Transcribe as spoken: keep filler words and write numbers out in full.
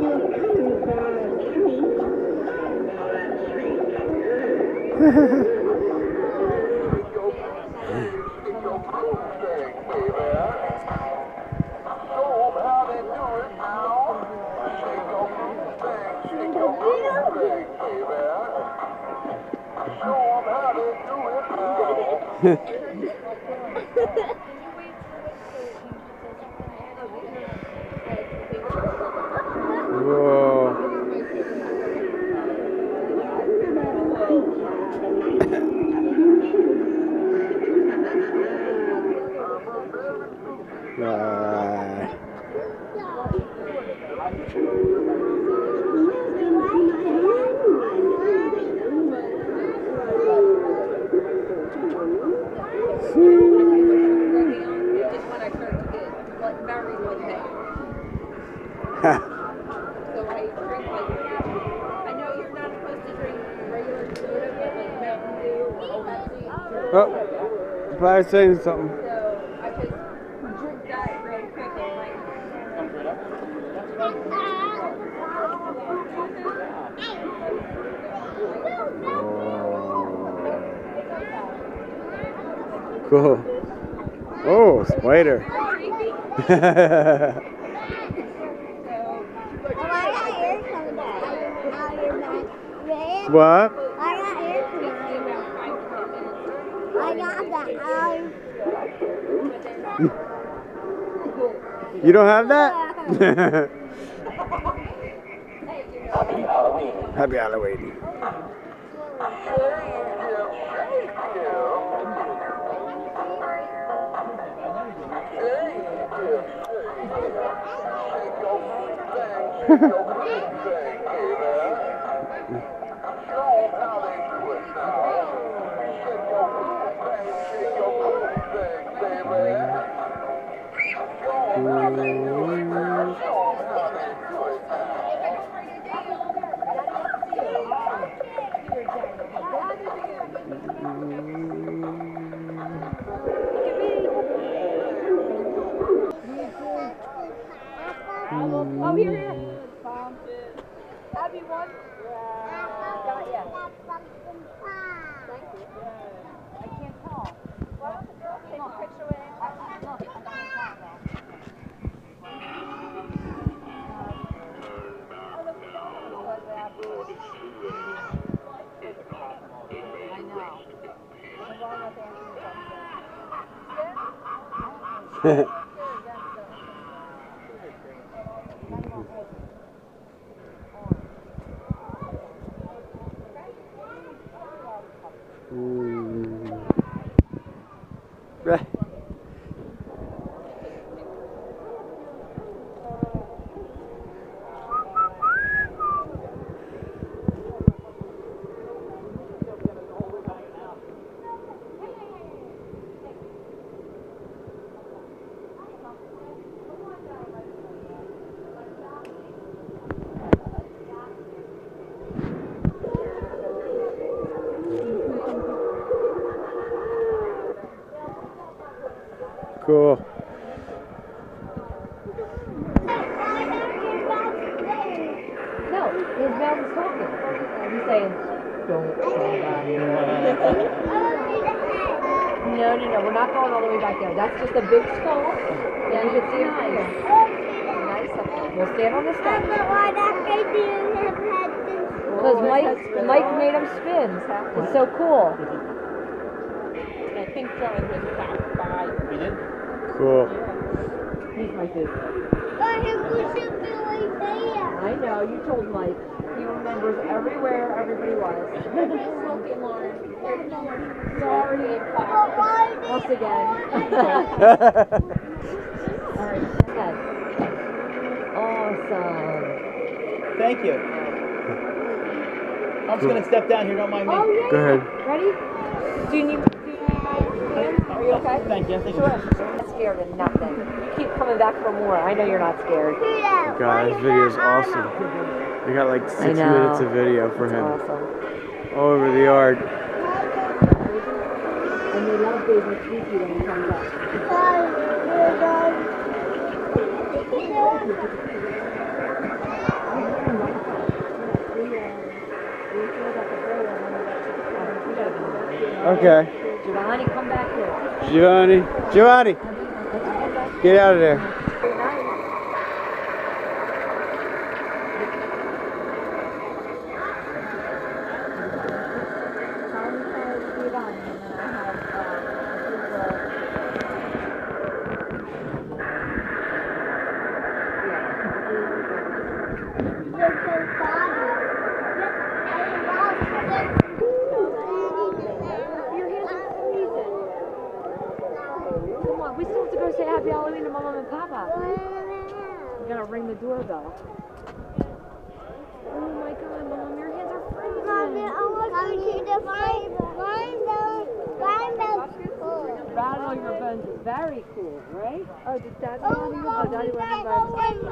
Whoa. Uh, So I drink like, I know you're not supposed to drink regular soda, but like Mountain Dew or Pepsi. oh, probably saying something. So I just drink that real quick and like. Cool. Oh, spider. What? I got air conditioning. I got that. You don't have that? Happy Halloween. Oh, here, here. Happy one. Got ya. Thank you. I can't tell. Why don't the girls take a picture with it? I can't look. I got a shot though. I know. Mm. Right. Cool. No, his mouth is talking. He's saying, don't say that. No, no, no, we're not going all the way back there. That's just a big skull. Yeah, you can see it from here. Nice up there. We'll stand on the step. Because Mike, Mike made him spin. It's so cool. I think John was back by. We did? Cool. He's my favorite. I know, you told Mike. He remembers everywhere everybody was. Sorry. Once again. Alright, head. Awesome. Thank you. I'm just going to step down here, don't mind me. Oh, yeah. Go ahead. Ready? Do you need, do you need my hand? Are you okay? Thank you. Thank you. Sure. I'm not scared of nothing. You keep coming back for more. I know you're not scared. God, this video is awesome. We got like six minutes of video for him. Awesome. All over the yard. And they love baby Kiki when he comes up. Okay. Giovanni, come back here. Giovanni. Giovanni. Get out of there. We still have to go say Happy Halloween to Mama and Papa. We gotta ring the doorbell. Oh my God, Mom, your hands are frozen. Mommy, I want to see the rainbow. Rattle your bones is very cool, right? Oh, does Daddy Oh, want to? Oh, Daddy wants to.